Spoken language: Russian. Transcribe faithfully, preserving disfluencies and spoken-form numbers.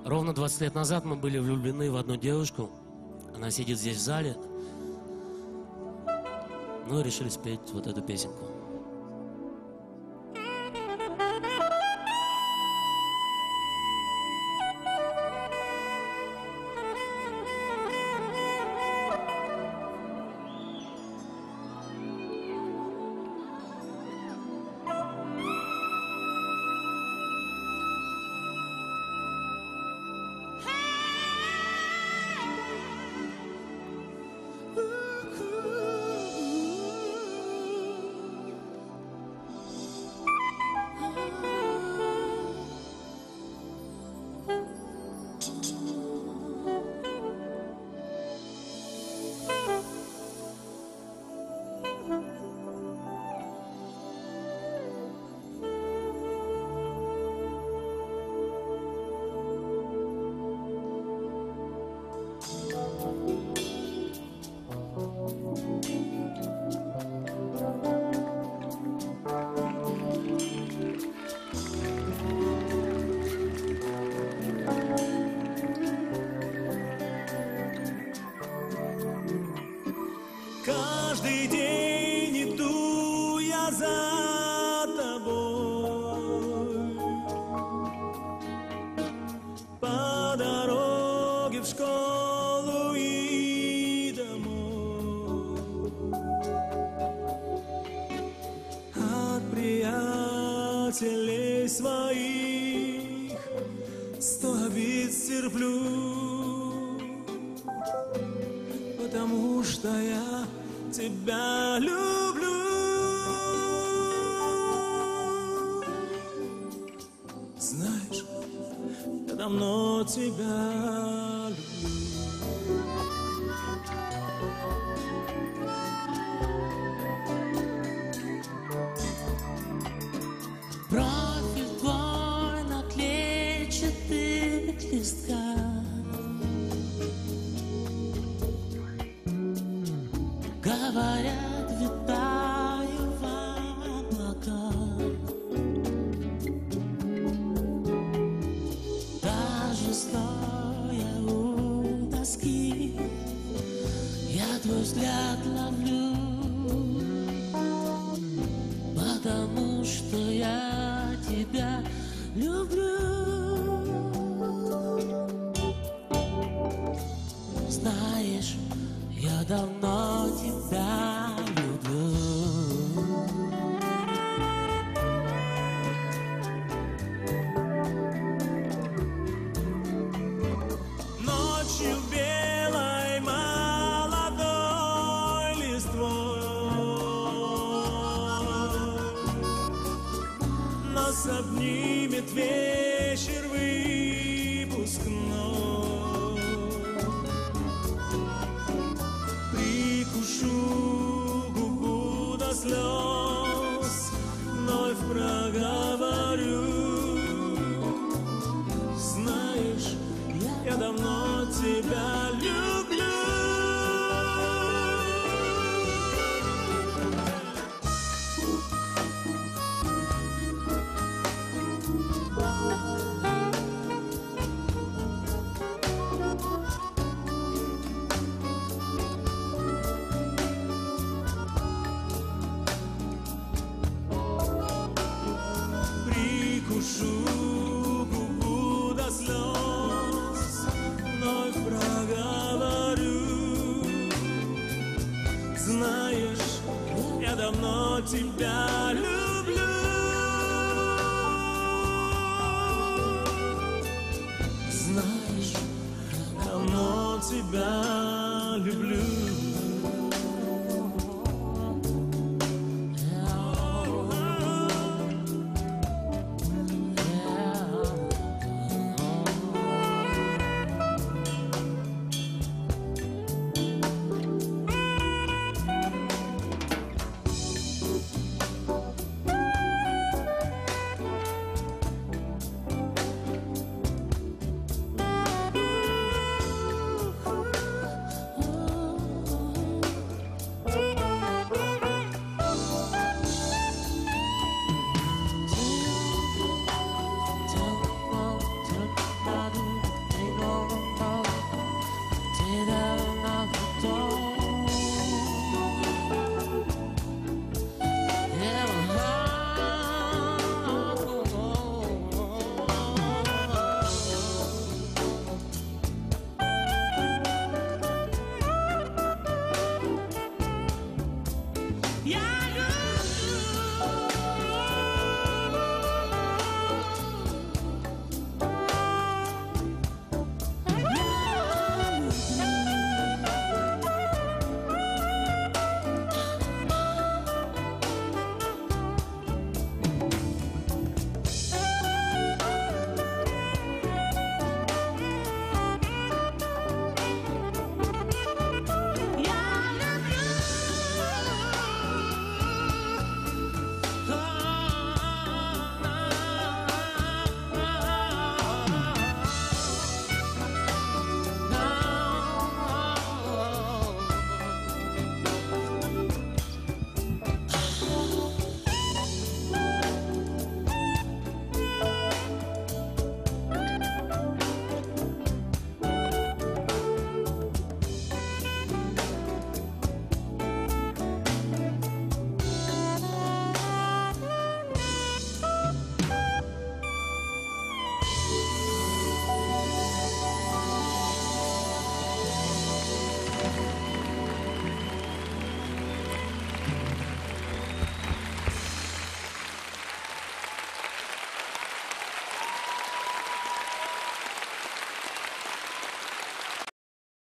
Ровно двадцать лет назад мы были влюблены в одну девушку. Она сидит здесь в зале. Ну и решили спеть вот эту песенку. Каждый день иду я за тобой по дороге в школу и домой. От приятелей своих сто обид стерплю, потому что я тебя люблю. Знаешь, я давно тебя люблю. Профиль твой на клетчатых листках, говорят, витаю в облаках. Даже стоя у доски, я твой взгляд ловлю, потому что я тебя люблю. Знаешь, я давно тебя люблю. Ночью белой молодой листвой нас обнимет вечер выпускной. Прикушу губу до слез, вновь проговорю. Знаешь, я давно тебя люблю. Прикушу губу до слез, вновь проговорю. Знаешь, я давно тебя люблю.